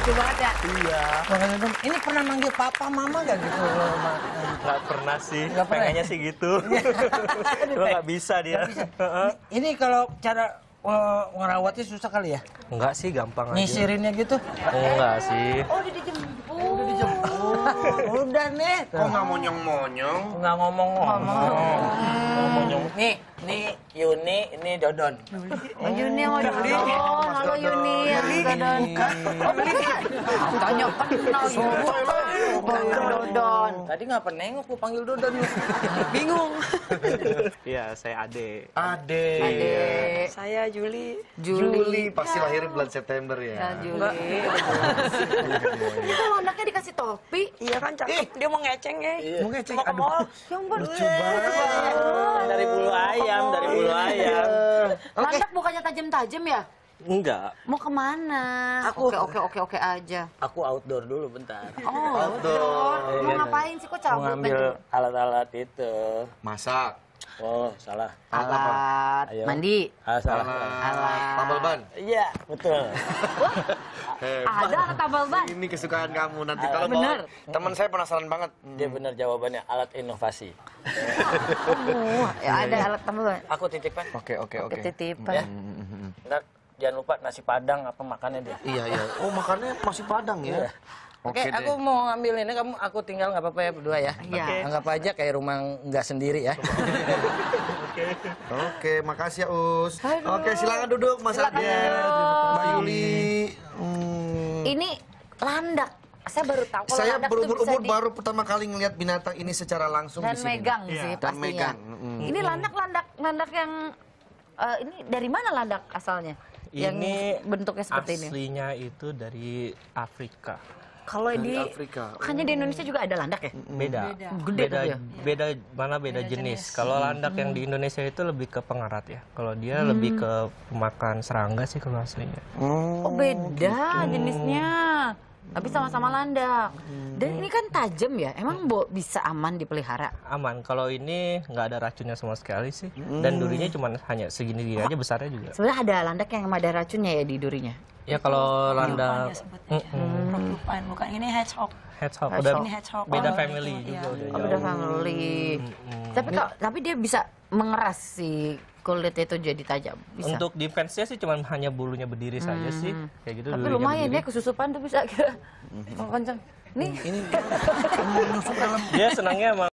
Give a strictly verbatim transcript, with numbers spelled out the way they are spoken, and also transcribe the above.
lucu banget ya. Iya. Ini pernah manggil papa, mama nggak gitu? Nggak pernah sih. Nggak pernah. Pengennya sih gitu. Cuma nggak bisa dia. Nggak bisa. Ini kalau cara uh, ngerawatnya susah kali ya? Enggak sih, gampang aja. Nyisirinnya gitu? Enggak sih. Oh, udah dijemput. Udah dijemput. Udah nih. Kok nggak monyong-monyong? Nggak ngomong-ngomong. Ngomong. Nih, nih Yuni, ini Dodon. Oh, Yuni yang mau Dodon. Halo Yuni yang Dodon. Tanya kenal Yuni. Dodon. Tadi ngapa nengok lu panggil Dodon? Bingung. Iya, saya Ade. Ade. Ade. Saya Juli. Juli pasti lahir bulan September Ya, ya. Juli. Itu anaknya dikasih topi. Iya kan cakep. Dia mau ngeceng ya. Mau ngeceng, Mau ke aduh. mall. Ya ampun. Lucu banget. Dari bulu ayam, dari bulu ayam. Landak bukannya tajam-tajam ya? Enggak. Mau kemana? Aku- Oke, oke, oke, oke aja. Aku outdoor dulu bentar. Oh, Outdoor. mau ngapain sih kok Mau cabut? ngambil alat-alat itu. Masak. Oh, salah. Alat Ayo. mandi. Ah, salah. Alat. Tambal ban. Iya, betul. Hebat. Ada alat tambal ban. Ini kesukaan kamu nanti kalau mau. Bener. Teman saya penasaran banget. Dia benar jawabannya, alat inovasi. Oh, ya ada alat tambal ban. Aku titipkan. Oke oke oke. Ketitipan. Ntar jangan lupa nasi padang apa makannya dia. Iya iya. Oh makannya masih Padang ya. Oke, Oke aku deh. mau ngambil ini, kamu aku tinggal nggak apa-apa ya berdua ya? Iya. Oke. Anggap aja kayak rumah nggak sendiri ya. Oke, makasih ya Us. Oke, silakan duduk Mas Silakan Ade. duduk. Mbak Yuli. Hmm. Ini landak. Saya baru tahu kalau Saya landak tuh berumur bisa umur di- baru pertama kali ngelihat binatang ini secara langsung dan di sini. megang sih Dan pastinya. megang. Mm. Ini landak landak landak yang eh, ini dari mana landak asalnya? Yang Ini bentuknya seperti ini. Aslinya itu dari Afrika. Kalau Dari di Afrika. Makanya di Indonesia juga ada landak ya? Beda. Gede Beda, tapi ya? beda mana beda, jenis. Kalau landak yang di Indonesia itu lebih ke pengerat ya. Kalau dia lebih ke pemakan serangga sih kalau aslinya. Oh beda jenisnya. Tapi sama-sama landak. Dan ini kan tajam ya. Emang Bo, bisa aman dipelihara? Aman. Kalau ini nggak ada racunnya sama sekali sih. Dan durinya cuma hanya segini-gini aja, besarnya juga. Sebenarnya ada landak yang ada racunnya ya di durinya. Ya kalau landak Dia sebutnya. Rocklupan, bukan ini hedgehog. hedgehog Hedgehog. udah Ini hedgehog. beda Oh, family gitu, juga iya. udah Oh, jauh. beda family. Tapi kok tapi dia bisa mengeras si kulitnya itu jadi tajam. Bisa. Untuk defense-nya sih cuma hanya bulunya berdiri saja sih. Kayak gitu. Tapi durinya lumayan berdiri. ya kesusupan tuh bisa kira. Kalau kenceng. Nih. Ini mau nyusup dalam Dia senangnya emang